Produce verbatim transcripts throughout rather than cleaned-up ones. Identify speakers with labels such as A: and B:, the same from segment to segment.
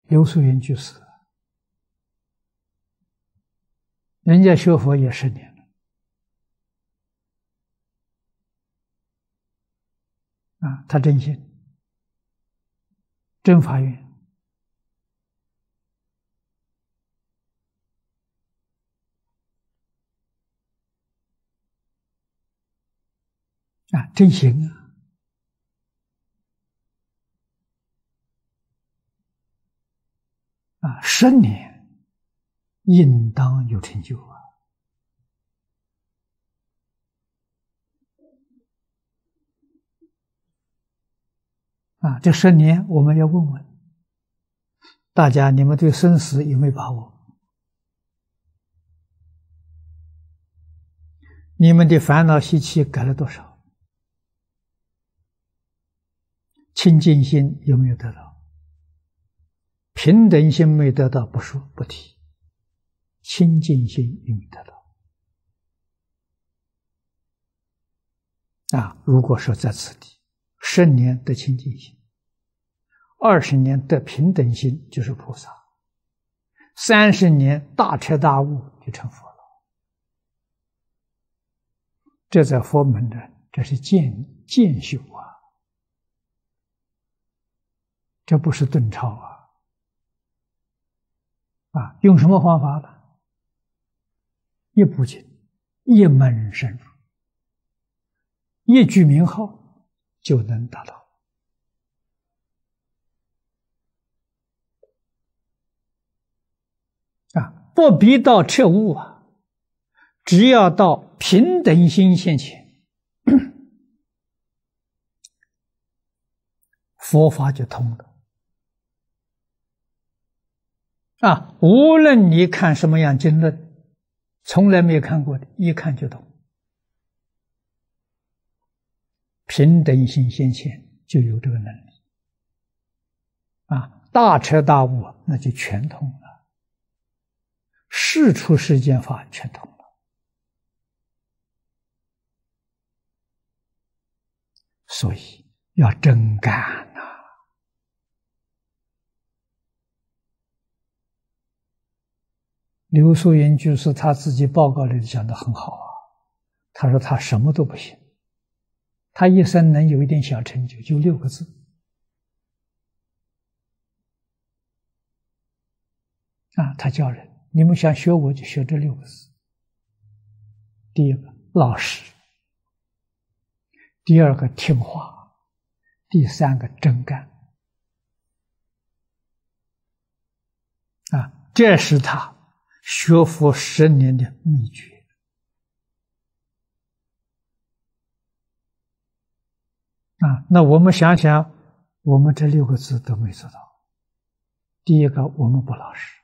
A: 刘素云居士，人家学佛也十年了啊，他真心，真发愿。啊，真行啊！啊，十年应当有成就啊！啊，这十年我们要问问大家，你们对生死有没有把握？你们的烦恼习气改了多少？清净心有没有得到？平等心没得到不说不提，清净心有没有得到？啊，如果说在此地十年得清净心，二十年得平等心就是菩萨，三十年大彻大悟就成佛了。这在佛门的，这是渐渐修啊，这不是顿超啊！啊，用什么方法呢？一部经，一门深入，一句名号就能达到。啊，不必到彻悟啊，只要到平等心现前，佛法就通了。啊，无论你看什么样经论，从来没有看过的，一看就懂。平等心现前就有这个能力。啊，大彻大悟那就全通了，事出世间法全通了。所以要真干呐！刘素云居士他自己报告里讲得很好啊，他说他什么都不行，他一生能有一点小成就，就六个字啊，他教人，你们想学我就学这六个字。第一个老实，第二个听话，第三个真干啊，这是他学佛十年的秘诀啊。那我们想想，我们这六个字都没做到。第一个，我们不老实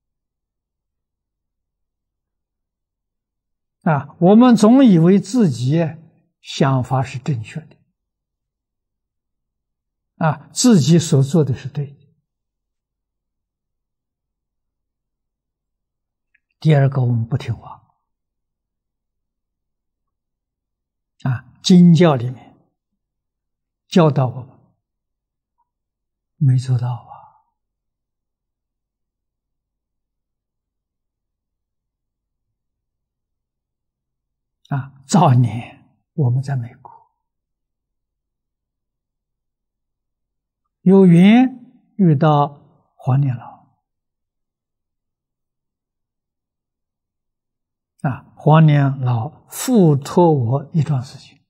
A: 啊，我们总以为自己想法是正确的啊，自己所做的是对的。第二个，我们不听话啊，经教里面教导我们没做到啊。啊，早年我们在美国有缘遇到黄念老啊，黄念老付托我一桩事情，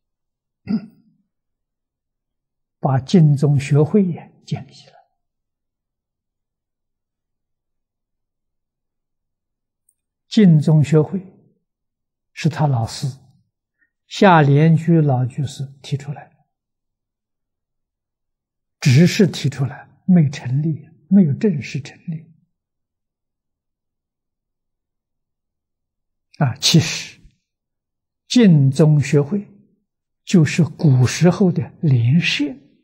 A: 把净宗学会也建立起来。净宗学会是他老师夏莲居老居士提出来的，只是提出来，没成立，没有正式成立。啊，其实净宗学会就是古时候的联社，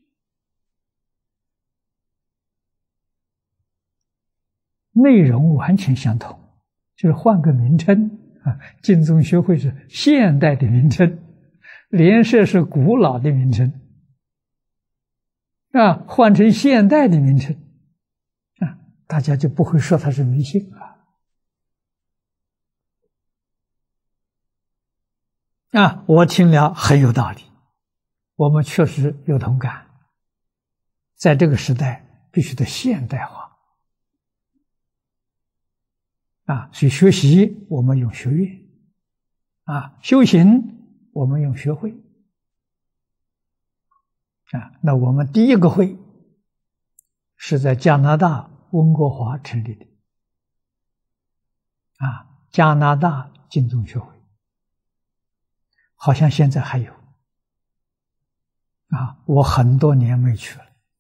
A: 内容完全相同，就是换个名称啊。净宗学会是现代的名称，联社是古老的名称啊，换成现代的名称啊， 大家就不会说他是迷信了。啊，我听了很有道理，我们确实有同感。在这个时代，必须得现代化。啊，所以学习我们用学院，啊，修行我们用学会。啊，那我们第一个会是在加拿大温哥华成立的，啊，加拿大净宗学会，好像现在还有，啊，我很多年没去了，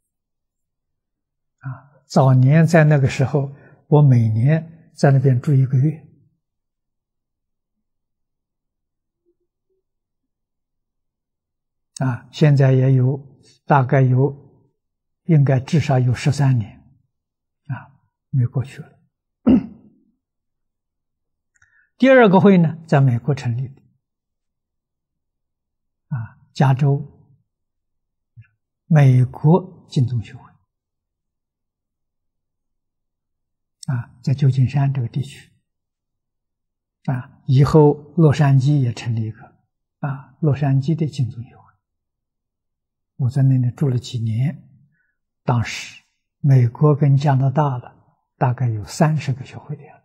A: 啊，早年在那个时候，我每年在那边住一个月，啊，现在也有，大概有，应该至少有十三年，啊，没过去了。第二个会呢，在美国成立的，啊，加州美国净宗学会，啊，在旧金山这个地区，啊，以后洛杉矶也成立一个，啊，洛杉矶的净宗学会，我在那里住了几年，当时美国跟加拿大的大概有三十个学会的样子。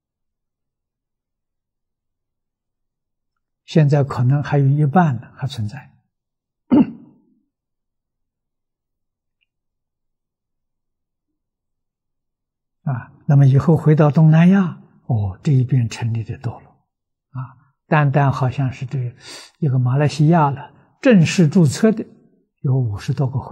A: 现在可能还有一半呢还存在。啊，那么以后回到东南亚，哦，这一边成立的多了，啊，单单好像是这一个马来西亚了，正式注册的有五十多个会，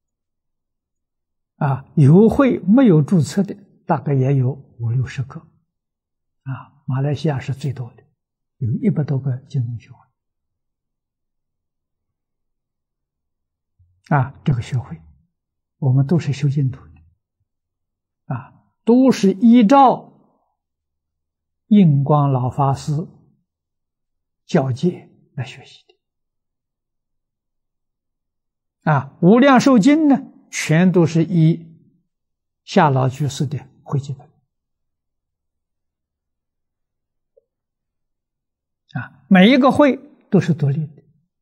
A: 啊，有会没有注册的大概也有五六十个，啊，马来西亚是最多的，有一百多个净宗学会。啊，这个学会，我们都是修净土的，啊，都是依照印光老法师教诫来学习的。啊，无量寿经呢，全都是依夏老居士的汇集本。啊，每一个会都是独立的。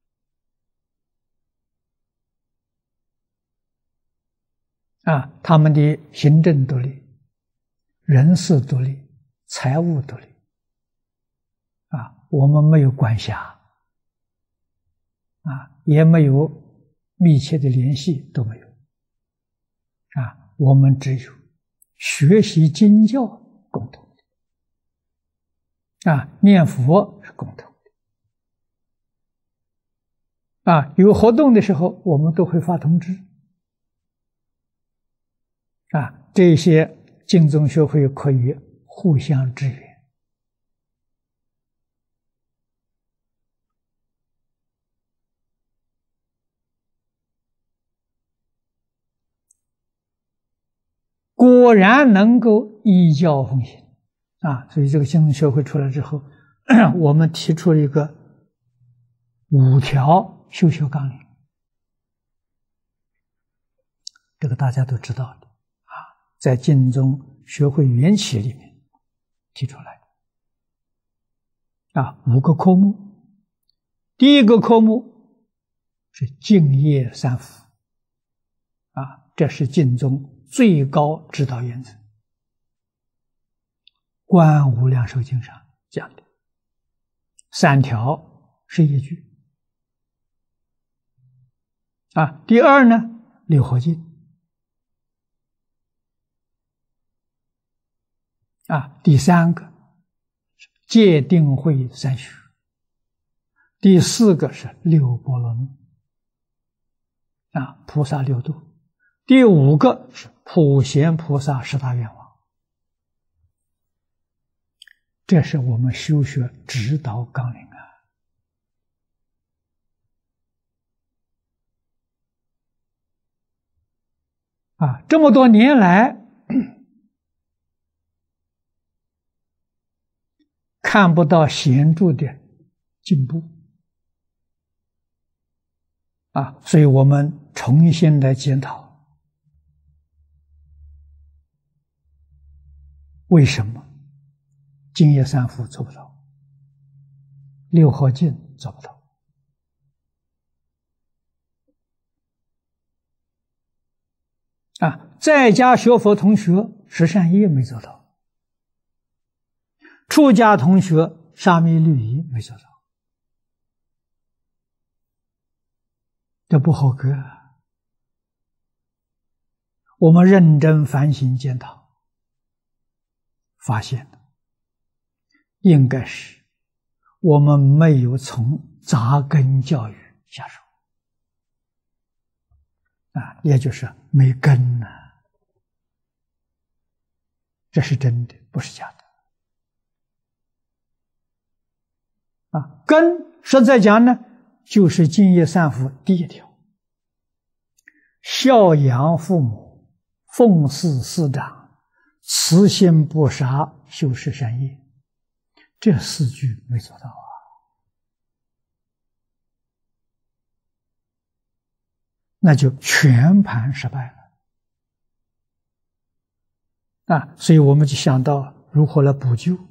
A: 啊，他们的行政独立，人事独立，财务独立。啊，我们没有管辖，啊，也没有密切的联系，都没有。啊，我们只有学习经教共同的，啊，念佛是共同的。啊，有活动的时候，我们都会发通知。啊，这些净宗学会可以互相支援。果然能够依教奉行，啊，所以这个净宗学会出来之后，我们提出了一个五条修学纲领，这个大家都知道的。在净宗学会缘起里面提出来的，啊，五个科目。第一个科目是净业三福，啊，这是净宗最高指导原则，《观无量寿经》上讲的，三条是一句。啊，第二呢，六合敬。啊，第三个戒定慧三学，第四个是六波罗蜜，啊，菩萨六度，第五个是普贤菩萨十大愿望。这是我们修学指导纲领啊！啊，这么多年来，看不到显著的进步啊，所以我们重新来检讨为什么净业三福做不到，六合敬做不到？啊，在家学佛同学十善业没做到，出家同学沙弥律仪没做到，这不合格啊！我们认真反省检讨，发现应该是我们没有从扎根教育下手啊，也就是没根呐、啊，这是真的，不是假的啊。根实在讲呢，就是净业三福第一条：孝养父母，奉事师长，慈心不杀，修十善业。这四句没做到啊。那就全盘失败了啊！所以我们就想到如何来补救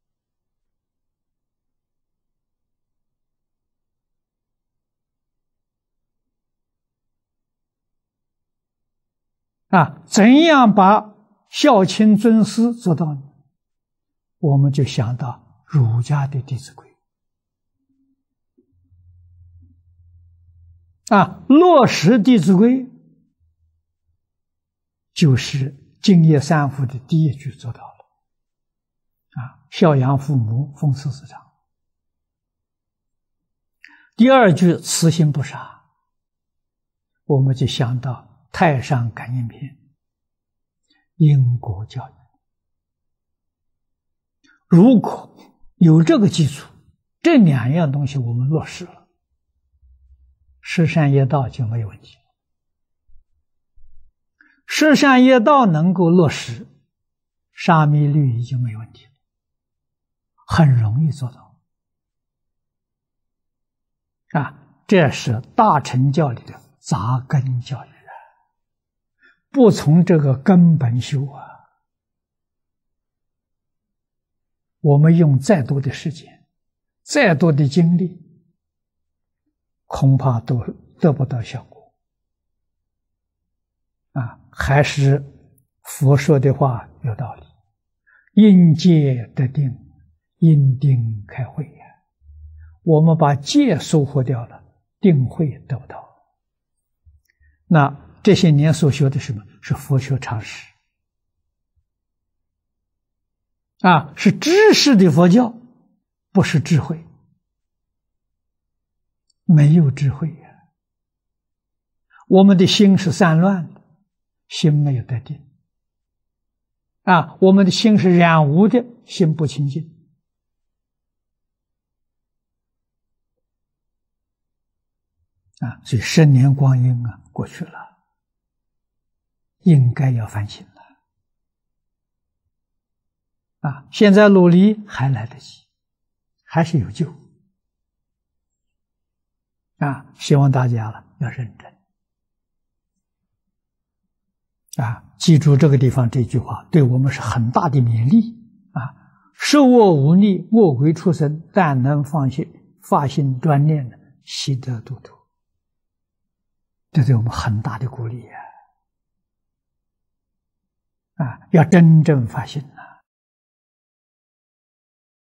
A: 啊？怎样把孝亲尊师做到呢？我们就想到儒家的《弟子规》啊，落实《弟子规》就是净业三福的第一句做到了啊，孝养父母，奉事师长。第二句慈心不杀，我们就想到《太上感应篇》因果教育。如果有这个基础，这两样东西我们落实了，十善业道就没有问题。十善业道能够落实，沙弥律仪就没有问题了，很容易做到啊！这是大乘教里的扎根教育啊，不从这个根本修啊，我们用再多的时间，再多的精力，恐怕都得不到效果啊！还是佛说的话有道理，因戒得定，因定开慧呀。我们把戒收获掉了，定慧得不到。那这些年所学的什么？是佛学常识啊，是知识的佛教，不是智慧。没有智慧呀、啊，我们的心是散乱的，心没有得定啊，我们的心是染污的，心不清净啊，所以十年光阴啊过去了，应该要反省了啊！现在努力还来得及，还是有救啊！希望大家了要认真啊！记住这个地方这句话，对我们是很大的勉励啊！受我无力，恶鬼出生，但能放心发心专念的，悉得度脱。这对我们很大的鼓励啊！啊，要真正发心。